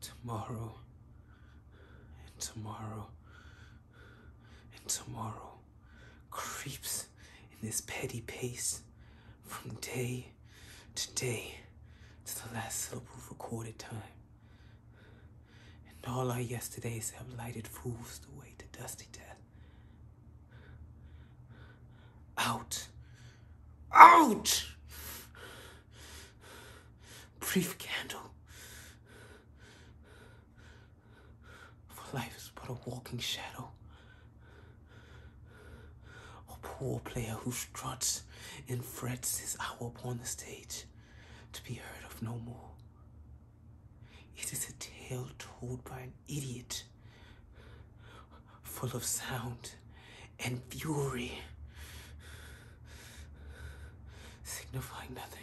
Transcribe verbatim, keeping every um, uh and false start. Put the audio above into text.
Tomorrow, and tomorrow, and tomorrow creeps in this petty pace from day to day to the last syllable of recorded time. And all our yesterdays have lighted fools the way to dusty death. Out! Out! Brief candle. For life is but a walking shadow. A poor player who struts and frets his hour upon the stage to be heard of no more. It is a tale told by an idiot, full of sound and fury, signifying neither